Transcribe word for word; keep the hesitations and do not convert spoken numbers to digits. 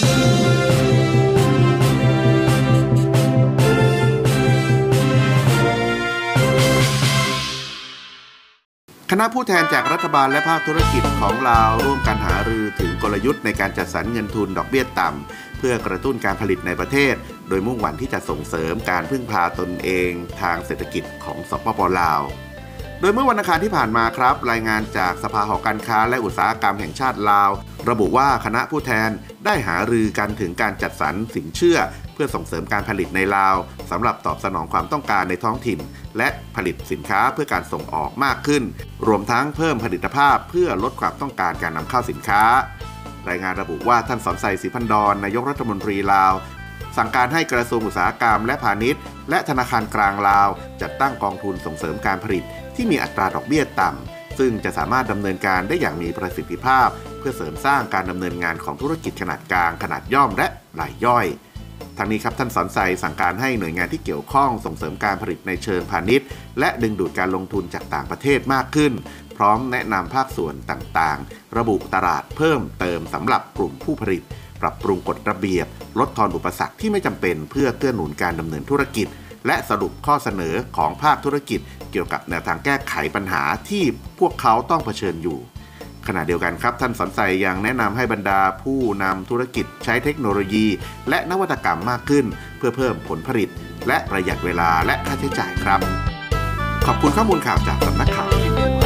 คณะผู้แทนจากรัฐบาลและภาคธุรกิจของลาวร่วมกันหารือถึงกลยุทธ์ในการจัดสรรเงินทุนดอกเบี้ยต่ำเพื่อกระตุ้นการผลิตในประเทศโดยมุ่งหวังที่จะส่งเสริมการพึ่งพาตนเองทางเศรษฐกิจของสปป.ลาวโดยเมื่อวันอังคารที่ผ่านมาครับรายงานจากสภาหอการค้าและอุตสาหกรรมแห่งชาติลาวระบุว่าคณะผู้แทนได้หารือกันถึงการจัดสรรสินเชื่อเพื่อส่งเสริมการผลิตในลาวสำหรับตอบสนองความต้องการในท้องถิ่นและผลิตสินค้าเพื่อการส่งออกมากขึ้นรวมทั้งเพิ่มผลิตภาพเพื่อลดความต้องการการนำเข้าสินค้ารายงานระบุว่าท่านสอนไซศรีพันดรนายกรัฐมนตรีลาวสั่งการให้กระทรวงอุตสาหกรรมและพาณิชย์และธนาคารกลางลาวจัดตั้งกองทุนส่งเสริมการผลิตที่มีอัตราดอกเบี้ยต่ำซึ่งจะสามารถดำเนินการได้อย่างมีประสิทธิภาพเพื่อเสริมสร้างการดำเนินงานของธุรกิจขนาดกลางขนาดย่อมและรายย่อยทั้งนี้ครับท่านสอนไซสั่งการให้หน่วยงานที่เกี่ยวข้องส่งเสริมการผลิตในเชิงพาณิชย์และดึงดูดการลงทุนจากต่างประเทศมากขึ้นพร้อมแนะนำภาคส่วนต่างๆระบุตลาดเพิ่มเติมสำหรับกลุ่มผู้ผลิตปรับปรุงกฎระเบียบลดทอนอุปสรรคที่ไม่จำเป็นเพื่อเกื้อหนุนการดำเนินธุรกิจและสรุปข้อเสนอของภาคธุรกิจเกี่ยวกับแนวทางแก้ไขปัญหาที่พวกเขาต้องเผชิญอยู่ขณะเดียวกันครับท่านสอนไซยังแนะนำให้บรรดาผู้นำธุรกิจใช้เทคโนโลยีและนวัตกรรมมากขึ้นเพื่อเพิ่มผลผลิตและประหยัดเวลาและค่าใช้จ่ายครับขอบคุณข้อมูลข่าวจากสำนักข่าว